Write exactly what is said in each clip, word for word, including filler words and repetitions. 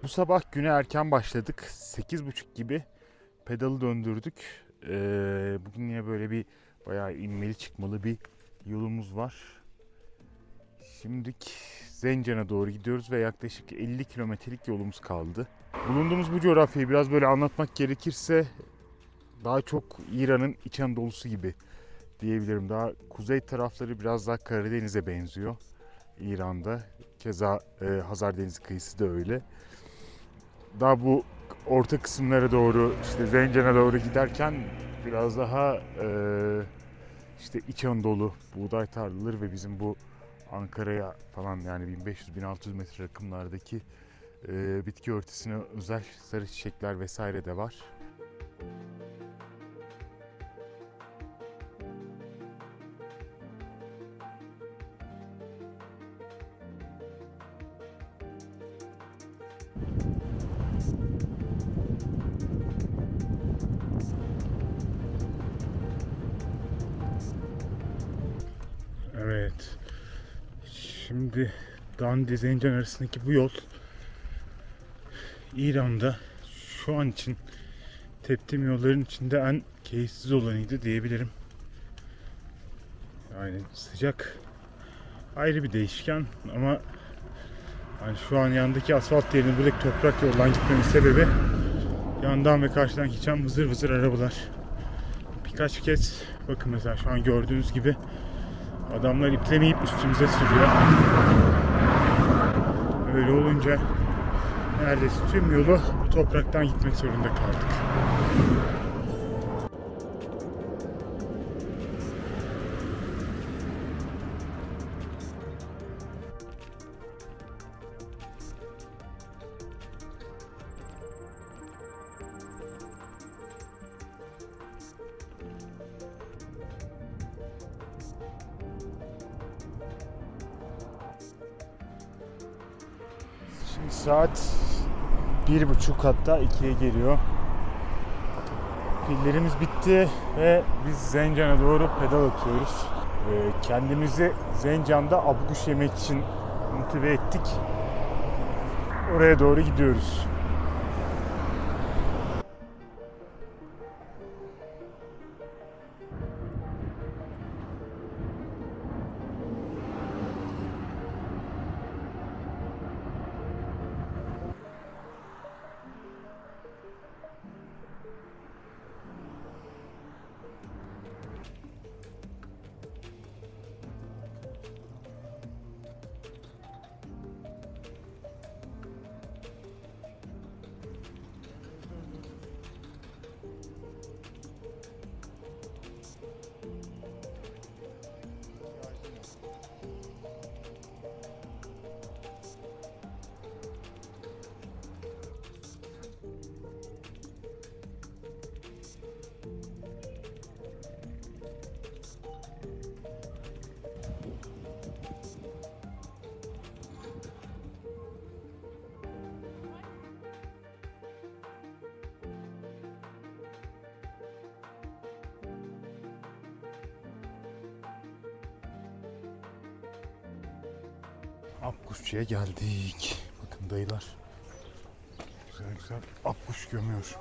Bu sabah güne erken başladık. sekiz buçuk gibi pedalı döndürdük. Ee, bugün yine böyle bir bayağı inmeli çıkmalı bir yolumuz var. Şimdilik Zencan'a doğru gidiyoruz ve yaklaşık elli kilometrelik yolumuz kaldı. Bulunduğumuz bu coğrafyayı biraz böyle anlatmak gerekirse daha çok İran'ın İç Anadolu'su gibi diyebilirim. Daha kuzey tarafları biraz daha Karadeniz'e benziyor İran'da. Keza e, Hazar Denizi kıyısı da öyle. Daha bu orta kısımlara doğru, işte Zencan'a doğru giderken biraz daha e, işte İç Anadolu, buğday tarlaları ve bizim bu Ankara'ya falan, yani bin beş yüz bin altı yüz metre rakımlardaki e, bitki örtüsüne özel sarı çiçekler vesaire de var. Evet. Şimdi Dandi Zencan arasındaki bu yol İran'da şu an için teptiğim yolların içinde en keyifsiz olanıydı diyebilirim. Yani sıcak ayrı bir değişken ama yani şu an yandaki asfalt yerine buradaki toprak yoldan gitmemin sebebi yandan ve karşıdan geçen vızır vızır arabalar. Birkaç kez bakın mesela şu an gördüğünüz gibi adamlar iplemeyip üstümüze sürüyor. Öyle olunca neredeyse tüm yolu bu topraktan gitmek zorunda kaldık. Şimdi saat bir buçuk, hatta ikiye geliyor. Pillerimiz bitti ve biz Zencan'a doğru pedal atıyoruz. Ee, kendimizi Zencan'da abguş yemek için motive ettik. Oraya doğru gidiyoruz. Akkuşçu'ya geldik. Bakın dayılar güzel güzel akkuş gömüyor.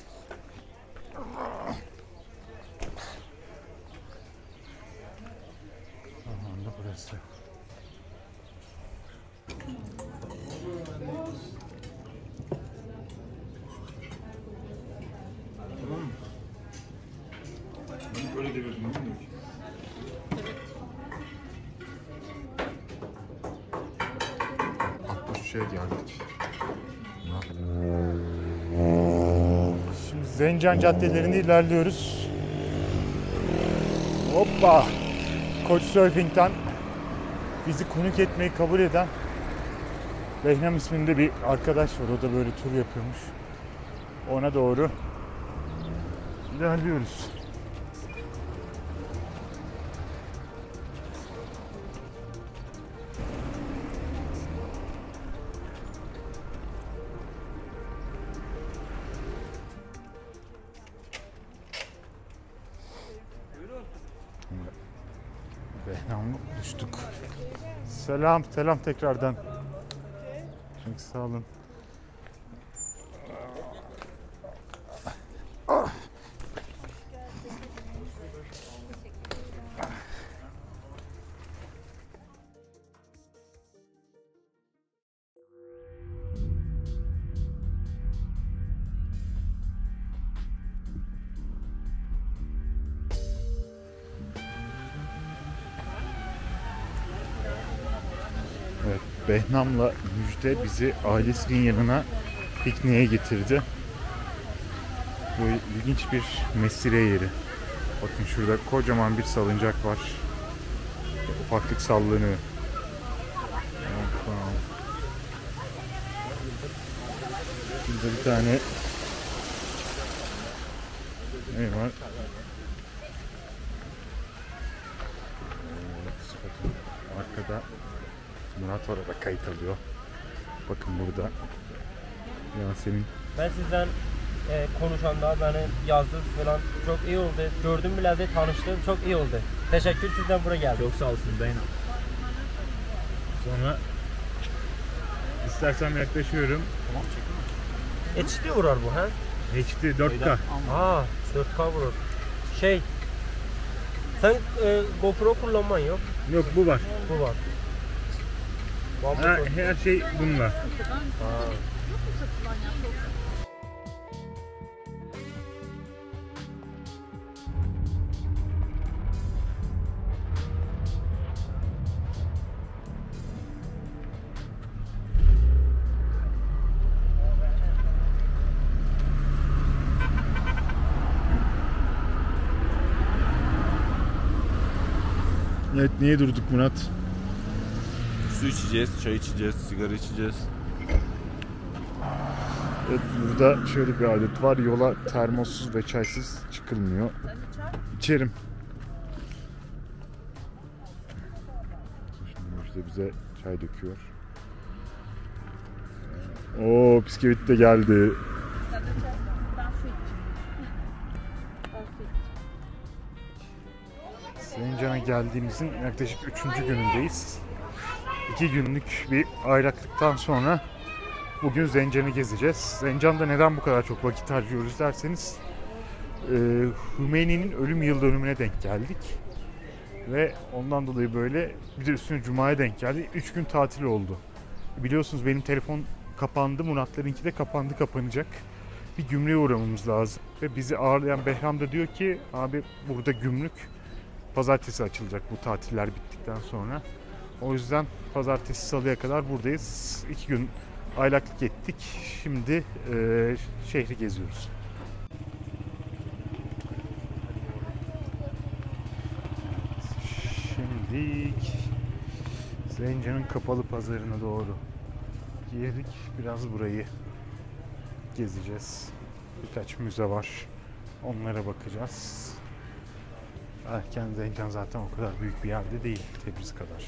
Aman da burası. Tamam mı? Böyle demiyorsun değil mi? Akkuşçu'ya geldik. Şimdi Zencan caddelerinde ilerliyoruz. Hoppa! Couchsurfing'den bizi konuk etmeyi kabul eden Behnam isminde bir arkadaş var. O da böyle tur yapıyormuş. Ona doğru ilerliyoruz. Behnam'la buluştuk. Selam, selam tekrardan. Çok sağ olun. Behnam'la Müjde bizi ailesinin yanına pikniğe getirdi. Bu ilginç bir mesire yeri. Bakın şurada kocaman bir salıncak var. Ufaklık sallanıyor. Burada bir tane ne var? Arkada Murat var, orada kayıt alıyor. Bakın burada Yasemin. Ben sizden e, konuşanda beni yazdınız falan çok iyi oldu. Gördüm bile de tanıştım, çok iyi oldu. Teşekkür, sizden buraya geldim. Çok sağ olsun Beynam. Sonra istersem yaklaşıyorum. H D vurar bu ha? H D dört K. Aa, dört K vurur. Şey, sen e, GoPro kullanman yok. Yok, bu var. Bu var. Her, her şey bununla. Aa. Evet, niye durduk Murat? Su içeceğiz, çay içeceğiz, sigara içeceğiz. Evet, burada şöyle bir adet var. Yola termossuz ve çaysız çıkılmıyor. İçerim. Şimdi işte bize çay döküyor. Oo, bisküvit de geldi. Zencan'a geldiğimizin yaklaşık üçüncü günündeyiz. İki günlük bir ayrılıktan sonra bugün Zencan'ı gezeceğiz. Zencan'da neden bu kadar çok vakit harcıyoruz derseniz e, Hümeyni'nin ölüm yıl dönümüne denk geldik. Ve ondan dolayı böyle bir de üstüne Cuma'ya denk geldi. Üç gün tatil oldu. Biliyorsunuz benim telefon kapandı. Muratlarınki de kapandı, kapanacak. Bir gümrüğe uğramamız lazım. Ve bizi ağırlayan Behram da diyor ki abi burada gümrük pazartesi açılacak bu tatiller bittikten sonra. O yüzden pazartesi salıya kadar buradayız. İki gün aylaklık ettik. Şimdi e, şehri geziyoruz. Şimdi Zencan'ın kapalı pazarına doğru girdik. Biraz burayı gezeceğiz. Birkaç müze var. Onlara bakacağız. Erken Zencan zaten o kadar büyük bir yerde değil, Tebriz kadar.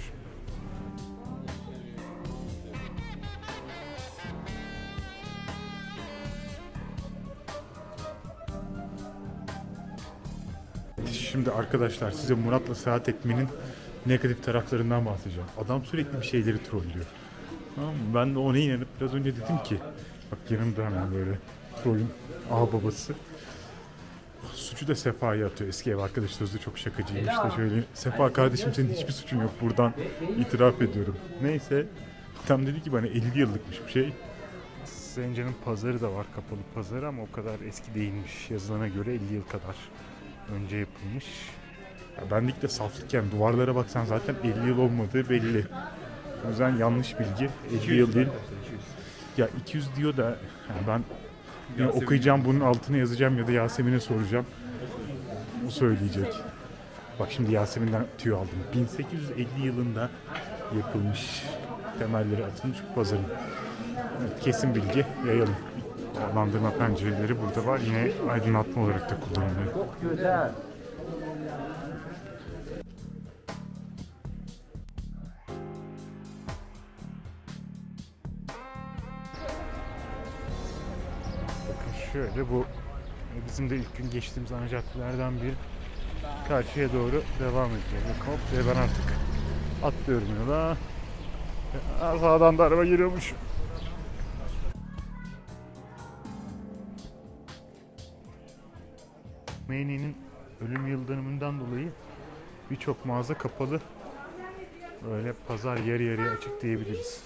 Şimdi arkadaşlar size Murat'la seyahat etmenin negatif taraflarından bahsedeceğim. Adam sürekli bir şeyleri trollüyor. Tamam mı? Ben de ona inanıp biraz önce dedim ki bak yanımda hemen böyle trollün ağababası. Suçu da Sefa'ya atıyor. Eski ev arkadaş sözü çok şakacıyım işte şöyle. Sefa kardeşim senin hiçbir suçun yok, buradan itiraf ediyorum. Neyse. Tam dedi ki bana elli yıllıkmış bir şey. Zencan'ın pazarı da var, kapalı pazarı, ama o kadar eski değilmiş. Yazılana göre elli yıl kadar önce yapılmış. Ya benlik de saflıkken duvarlara baksan zaten elli yıl olmadığı belli. O yüzden yanlış bilgi. elli yıl değil. Ya iki yüz diyor da yani ben ya okuyacağım, bunun altına yazacağım ya da Yasemin'e soracağım. O söyleyecek. Bak şimdi Yasemin'den tüyo aldım. bin sekiz yüz elli yılında yapılmış, temelleri atılmış bu pazarın. Evet, kesin bilgi yayalım. Havalandırma pencereleri burada var. Yine aydınlatma olarak da kullanılıyor. Çok güzel. Bakın şöyle, bu bizim de ilk gün geçtiğimiz ana caddelerden biri. Karşıya doğru devam ediyor. Hop, ve ben artık atlıyorum yola. Sağdan da araba geliyormuş. Hümeyni'nin ölüm yıl dönümünden dolayı birçok mağaza kapalı. Böyle pazar yarı yarıya açık diyebiliriz.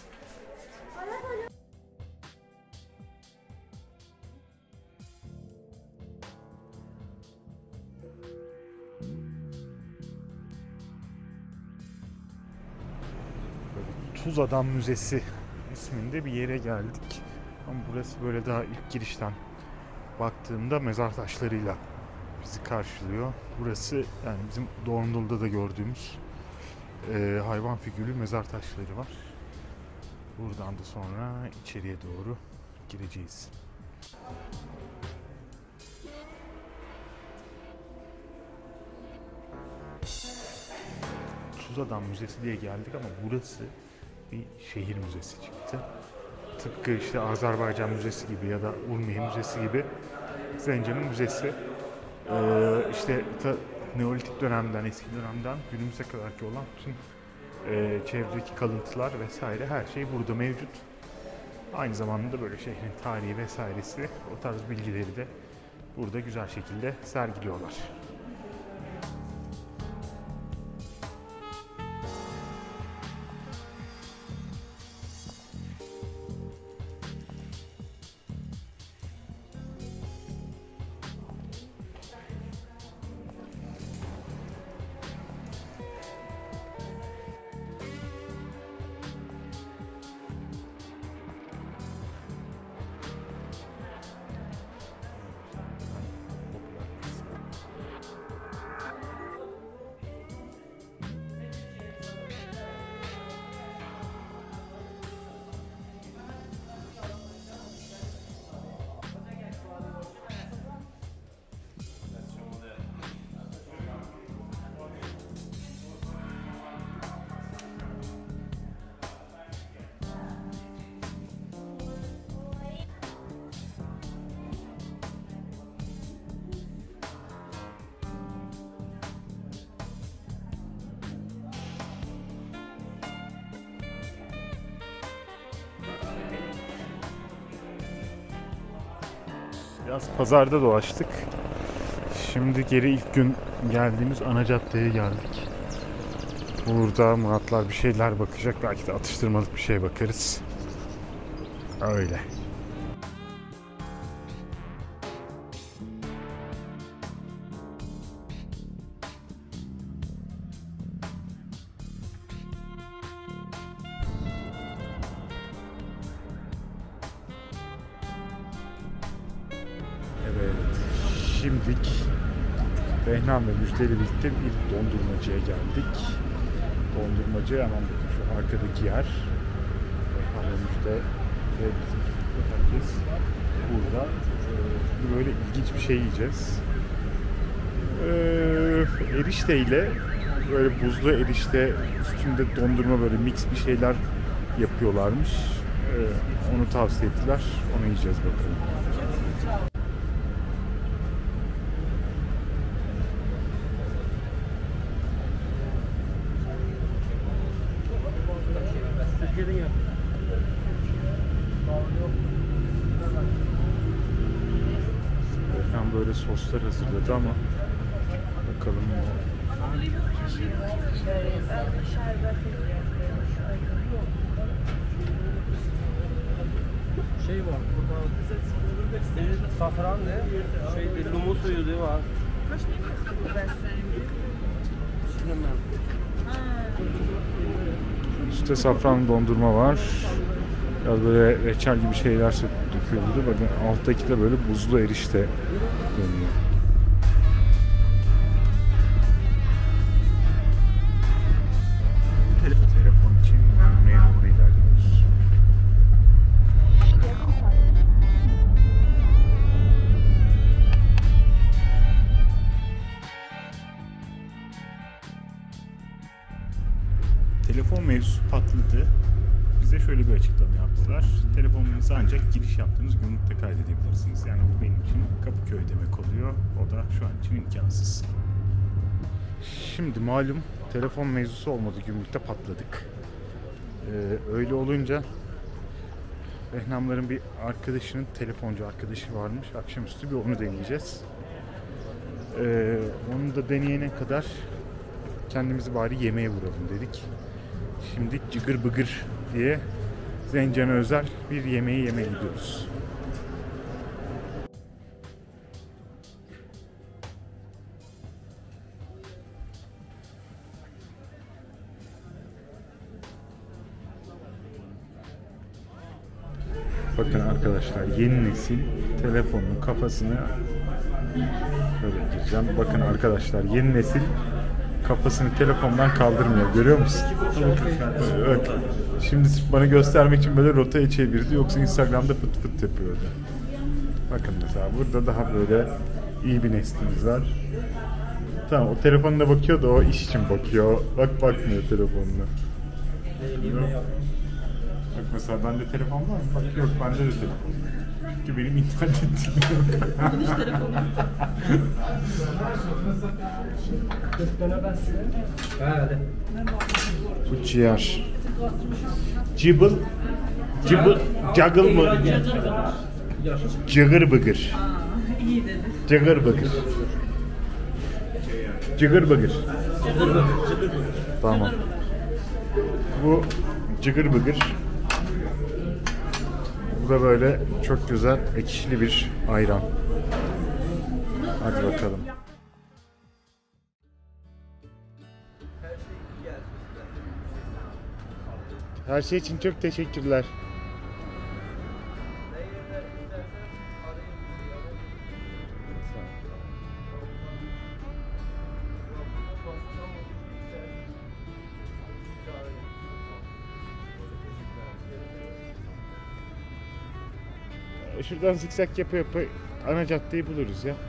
Böyle Tuzadam Müzesi isminde bir yere geldik. Ama burası böyle daha ilk girişten baktığımda mezar taşlarıyla bizi karşılıyor. Burası yani bizim Dorndul'da da gördüğümüz e, hayvan figürlü mezar taşları var. Buradan da sonra içeriye doğru gireceğiz. Tuzadam Müzesi diye geldik ama burası bir şehir müzesi çıktı. Tıpkı işte Azerbaycan Müzesi gibi ya da Urmiye Müzesi gibi Zencan'ın müzesi. Ee, işte ta, Neolitik dönemden, eski dönemden günümüze kadarki olan bütün e, çevredeki kalıntılar vesaire her şey burada mevcut. Aynı zamanda böyle şehrin tarihi vesairesi, o tarz bilgileri de burada güzel şekilde sergiliyorlar. Biraz pazarda dolaştık. Şimdi geri ilk gün geldiğimiz ana caddeye geldik. Burada Muratlar bir şeyler bakacak. Belki de atıştırmalık bir şey bakarız. Öyle. Evet, şimdilik Behnam ve Müjde ile birlikte bir dondurmacıya geldik. Dondurmacı hemen bakın şu arkadaki yer. Behnam ve Müjde ve bizim herkes burada. Ee, böyle ilginç bir şey yiyeceğiz. Ee, erişte ile böyle buzlu erişte üstünde dondurma böyle mix bir şeyler yapıyorlarmış. Ee, onu tavsiye ettiler. Onu yiyeceğiz bakalım. Ben böyle soslar hazırladı ama bakalım o. Şey var burada safran ne? Şey limon suyu diye var. Üstte safran dondurma var. Biraz böyle reçel gibi şeyler döküyordu. Bakın alttaki de böyle buzlu erişte dönüyor. Telefon için yürümeye doğru ilerliyoruz. Telefon mevzusu patladı. Bize şöyle bir açıklama yaptılar. Telefonunuzu ancak giriş yaptığınız gümrükte kaydedebilirsiniz. Yani bu benim için Kapıköy demek oluyor. O da şu an için imkansız. Şimdi malum telefon mevzusu olmadı. Gümrükte patladık. Ee, öyle olunca Behnamların bir arkadaşının telefoncu arkadaşı varmış. Akşamüstü bir onu deneyeceğiz. Ee, onu da deneyene kadar kendimizi bari yemeğe vuralım dedik. Şimdi cıgır bıgır diye Zencan'a özel bir yemeği yemeye gidiyoruz. Bakın arkadaşlar, yeni nesil telefonun kafasını şöyle diyeceğim. Bakın arkadaşlar, yeni nesil kafasını telefondan kaldırmıyor. Görüyor musun? Evet. Şimdi bana göstermek için böyle rotaya çevirdi. Yoksa Instagram'da fıt fıt yapıyordu. Bakın mesela burada daha böyle iyi bir neslimiz var. Tamam, o telefonuna bakıyor da o iş için bakıyor. Bak bakmıyor telefonuna. Bak mesela bende telefon var mı? Bak yok, bende de telefon var. Çünkü benim internetim yok. Hiç telefonum. Bu ciğer. Cıbıl. Cıbıl. Cagıl mı? Cıgır bıgır. İyi dedi. Cıgır bıgır. Cıgır bıgır. Tamam. Bu cıgır bıgır. Bu da böyle çok güzel ekşili bir ayran. Hadi bakalım. Her şey için çok teşekkürler. Şuradan zikzak yapa yapa ana caddeyi buluruz ya.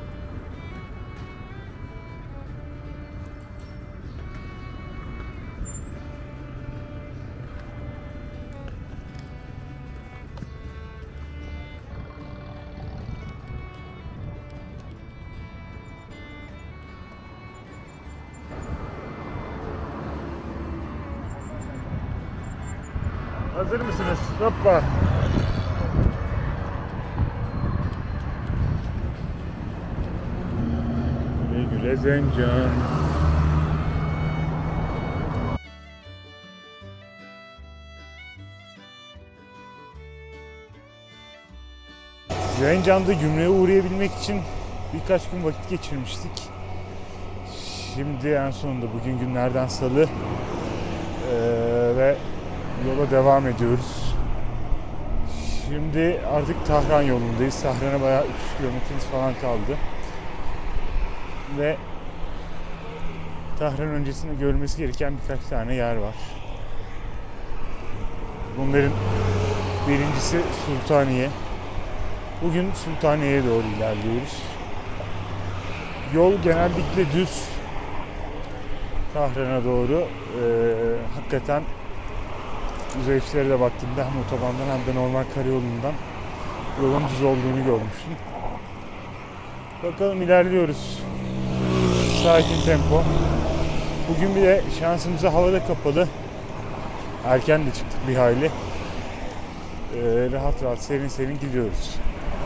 Hazır mısınız? Hoppa. Güle güle Zencan. Zencan'da gümrüğe uğrayabilmek için birkaç gün vakit geçirmiştik. Şimdi en sonunda, bugün günlerden salı ee, ve yola devam ediyoruz. Şimdi artık Tahran yolundayız. Tahran'a bayağı üç kilometremiz falan kaldı. Ve Tahran öncesinde görülmesi gereken birkaç tane yer var. Bunların birincisi Sultaniye. Bugün Sultaniye'ye doğru ilerliyoruz. Yol genellikle düz Tahran'a doğru. Ee, hakikaten güzerçlere de baktığımda hem otobandan hem de normal karayolundan yolun düz olduğunu görmüştüm. Bakalım, ilerliyoruz. Sakin tempo. Bugün bir de şansımıza havada kapalı. Erken de çıktık bir hayli. Ee, rahat rahat serin serin gidiyoruz.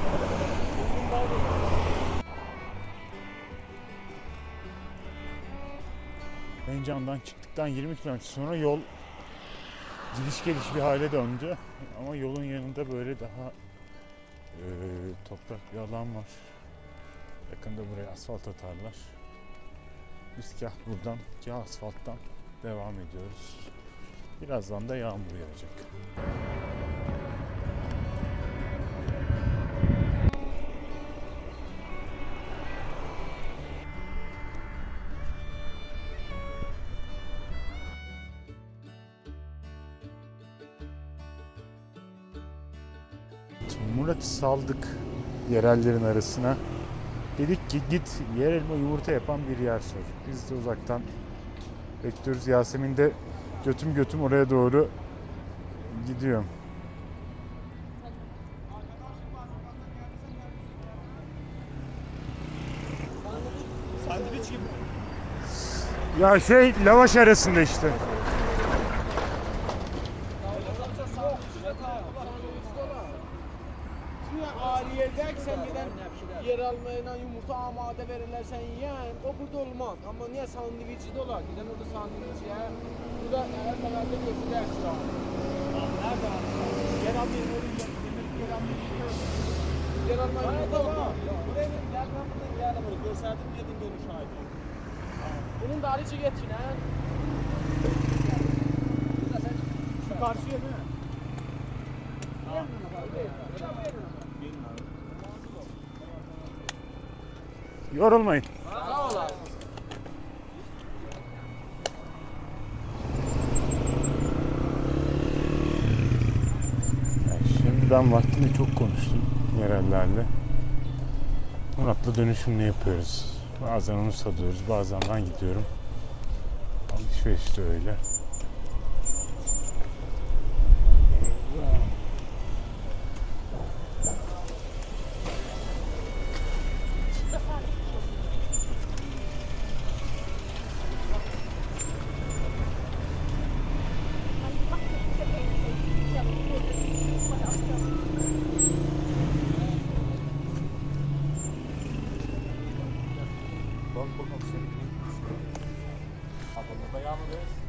Zencan'dan çıktıktan yirmi kilometre sonra yol gidiş geliş bir hale döndü. Ama yolun yanında böyle daha e, toprak bir alan var. Yakında buraya asfalt atarlar. Biz kah buradan, kah asfalttan devam ediyoruz. Birazdan da yağmur yağacak. Murat'ı saldık yerellerin arasına. Dedik ki git yer elma yumurta yapan bir yer sor. Biz de uzaktan bekliyoruz. Yasemin de götüm götüm oraya doğru gidiyor. Sandviç gibi. Ya şey, lavaş arasında işte. Aliyedeksen giden yer almayla yumurta amade verirler, sen yiyen o burada olmaz. Ama niye sandviçi de olar? Giden orada sandviç ya. Burada her kadar da götürler şu an. Nerede? Yer almayın oraya. Yer almayın. Yer almayın yumurta var. Buraya gel, ben buradan yer almayın. Gösterdim yedim dönüş hali. Bunun da harici getirin ha. Şu karşıya değil mi? Yorulmayın. Sağ olasın. Yani şimdi ben vaktinde çok konuştum yerellerle. Murat'la dönüşümle yapıyoruz. Bazen onu satıyoruz, bazen ben gidiyorum. Alışveriş de öyle. Bak bakalım senin. Adamı da yağmur